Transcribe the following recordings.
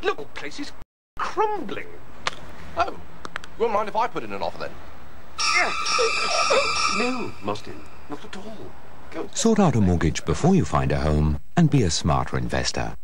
Look, the place is crumbling. Oh, you won't mind if I put in an offer then? No, Mostin, not at all. Go. Sort out a mortgage before you find a home and be a smarter investor.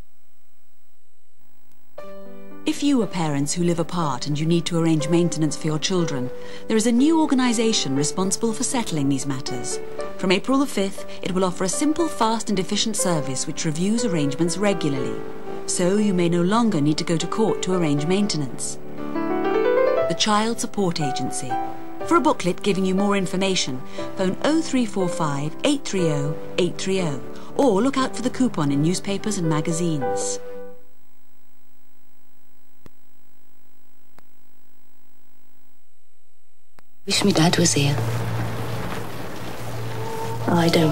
If you are parents who live apart and you need to arrange maintenance for your children, there is a new organisation responsible for settling these matters. From April the 5th, it will offer a simple, fast and efficient service which reviews arrangements regularly. So you may no longer need to go to court to arrange maintenance. The Child Support Agency. For a booklet giving you more information, phone 0345 830 830 or look out for the coupon in newspapers and magazines. Wish my dad was here. I don't.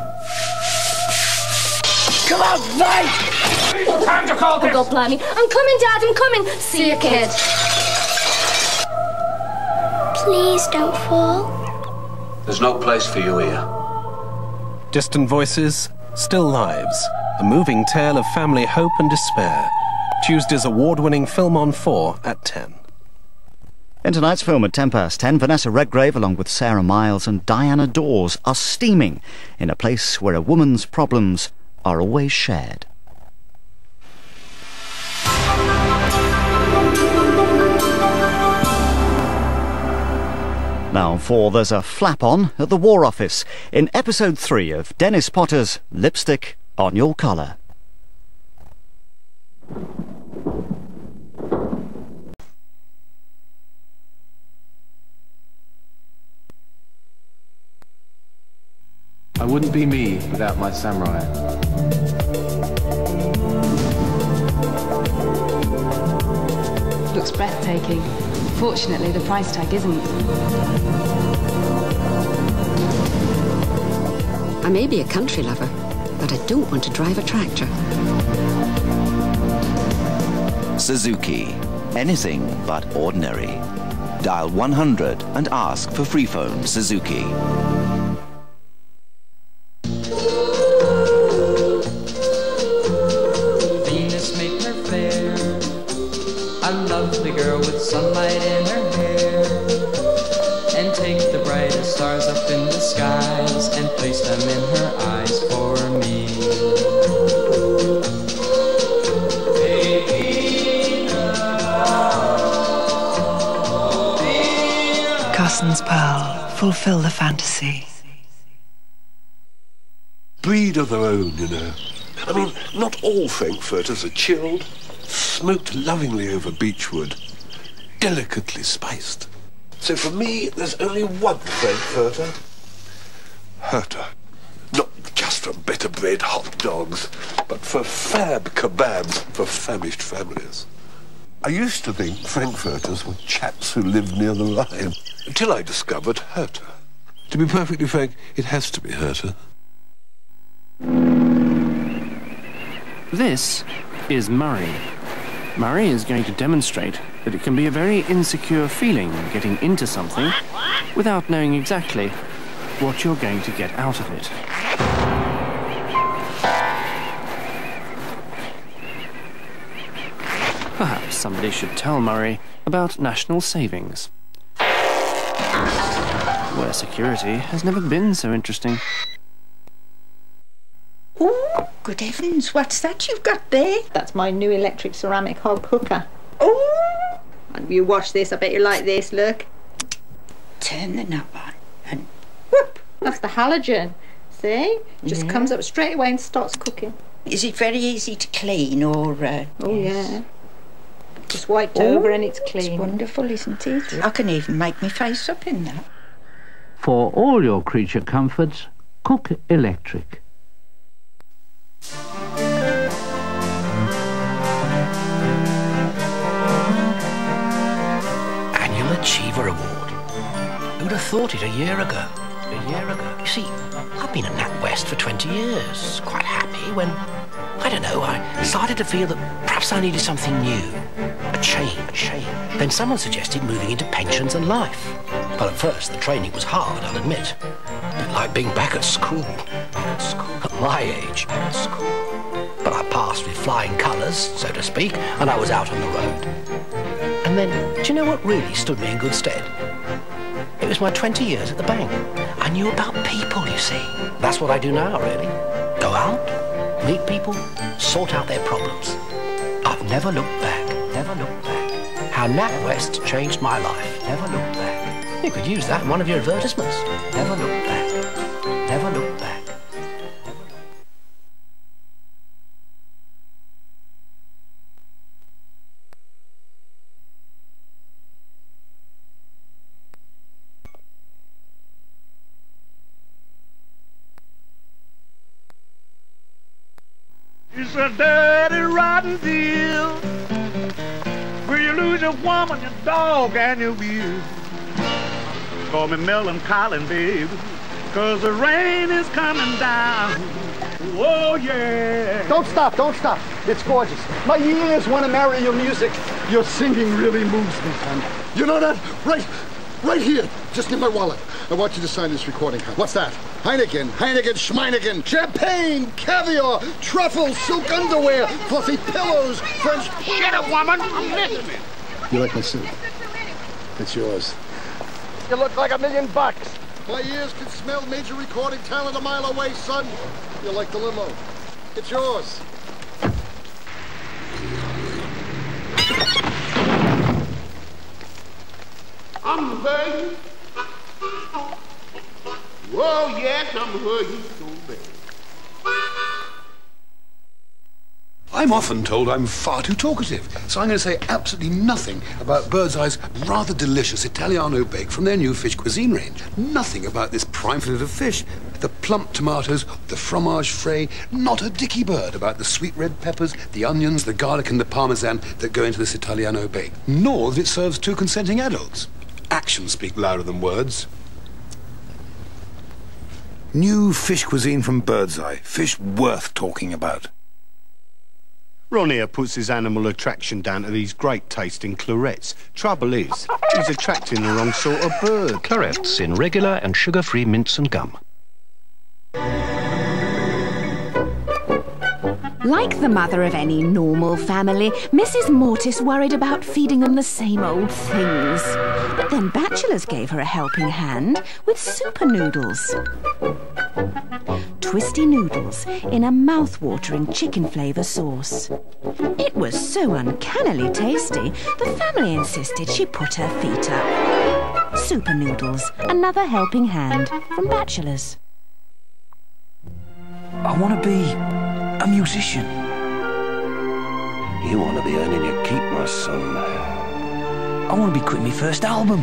Come on, mate! Time to call this! Oh, God, blimey. I'm coming, Dad, I'm coming. See you, kid. Please don't fall. There's no place for you here. Distant voices, still lives. A moving tale of family hope and despair. Tuesday's award-winning Film on 4 at 10. In tonight's film at 10:10, Vanessa Redgrave, along with Sarah Miles and Diana Dawes, are steaming in a place where a woman's problems are always shared. Now on 4, there's a flap-on at the War Office in episode 3 of Dennis Potter's Lipstick on Your Collar. I wouldn't be me without my samurai. Looks breathtaking. Fortunately, the price tag isn't. I may be a country lover, but I don't want to drive a tractor. Suzuki. Anything but ordinary. Dial 100 and ask for free phone Suzuki. Sunlight in her hair, and take the brightest stars up in the skies and place them in her eyes for me. Carson's Pearl. Fulfill the fantasy. Breed of their own, you know. I mean, not all frankfurters are chilled, smoked lovingly over beechwood. Delicately spiced. So for me, there's only one frankfurter. Herter. Not just for better bred hot dogs, but for fab kebabs for famished families. I used to think frankfurters were chaps who lived near the Rhine, until I discovered Herter. To be perfectly frank, it has to be Herter. This is Murray. Murray is going to demonstrate that it can be a very insecure feeling getting into something without knowing exactly what you're going to get out of it. Perhaps somebody should tell Murray about national savings, where security has never been so interesting. Oh, good heavens, what's that you've got there? That's my new electric ceramic hog cooker. Oh! And you watch this, I bet you like this, look. Turn the knob on and whoop! That's the halogen. See? Just comes up straight away and starts cooking. Is it very easy to clean or... Oh, yeah. Just wiped over and it's clean. It's wonderful, isn't it? I can even make my face up in that. For all your creature comforts, Cook Electric. Annual Achiever Award. Who'd have thought it a year ago? You see, I've been at NatWest for 20 years, quite happy when, I don't know, I started to feel that perhaps I needed something new, a change. Then someone suggested moving into pensions and life. Well, at first the training was hard, I'll admit. A bit like being back at school. At my age. but I passed with flying colours, so to speak, and I was out on the road. And then, do you know what really stood me in good stead? It was my 20 years at the bank. I knew about people, you see. That's what I do now, really. Go out, meet people, sort out their problems. I've never looked back, never looked back. How NatWest changed my life. Never looked back. You could use that in one of your advertisements. Never looked back, never looked back. It's a dirty, rotten deal where you lose your woman, your dog, and your wheel. Call me melancholy, baby, 'cause the rain is coming down. Oh, yeah. Don't stop, don't stop. It's gorgeous. My ears want to marry your music. Your singing really moves me, son. You know that? Right here. Just in my wallet. I want you to sign this recording card. What's that? Heineken, Schmeineken, champagne, caviar, truffles, silk underwear, fluffy pillows, French... Shut up, woman! I'm listening. You like my suit? It's yours. You look like $1 million. My ears can smell major recording talent a mile away, son. You like the limo? It's yours. I'm hurting. Oh, yes, I'm hurting so bad. I'm often told I'm far too talkative, so I'm going to say absolutely nothing about Birdseye's rather delicious Italiano bake from their new fish cuisine range. Nothing about this prime fillet of fish, the plump tomatoes, the fromage frais, not a dicky bird about the sweet red peppers, the onions, the garlic and the parmesan that go into this Italiano bake, nor that it serves 2 consenting adults. Actions speak louder than words. New fish cuisine from Birdseye. Fish worth talking about. Ron here puts his animal attraction down to these great-tasting clarettes. Trouble is, he's attracting the wrong sort of bird. Clarettes in regular and sugar-free mince and gum. Like the mother of any normal family, Mrs. Mortis worried about feeding them the same old things. But then Bachelors gave her a helping hand with super noodles. Twisty noodles in a mouth-watering chicken flavour sauce. It was so uncannily tasty, the family insisted she put her feet up. Super noodles, another helping hand from Bachelors. I want to be a musician. You want to be earning your keep, my son. I want to be quitting my first album.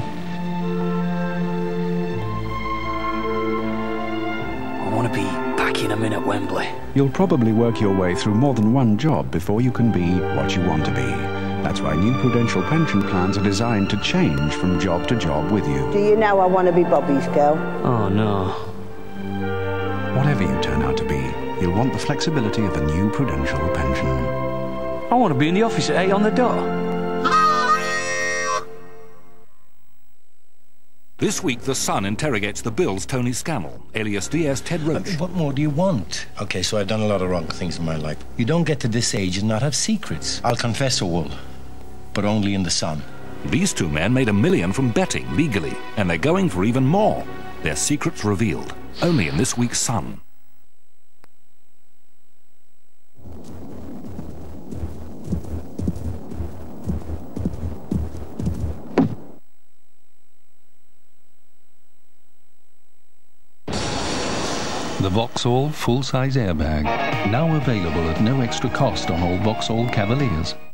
I want to be back in a minute, Wembley. You'll probably work your way through more than one job before you can be what you want to be. That's why new Prudential pension plans are designed to change from job to job with you. Do you know I want to be Bobby's girl? Oh, no. Whatever you turn out to be, you'll want the flexibility of a new Prudential pension. I want to be in the office at 8 on the dot. This week, The Sun interrogates the Bill's Tony Scannell, alias DS Ted Roach. What more do you want? Okay, so I've done a lot of wrong things in my life. You don't get to this age and not have secrets. I'll confess all, but only in the Sun. These 2 men made $1 million from betting legally, and they're going for even more. Their secrets revealed, only in this week's Sun. The Vauxhall full-size airbag, now available at no extra cost on all Vauxhall Cavaliers.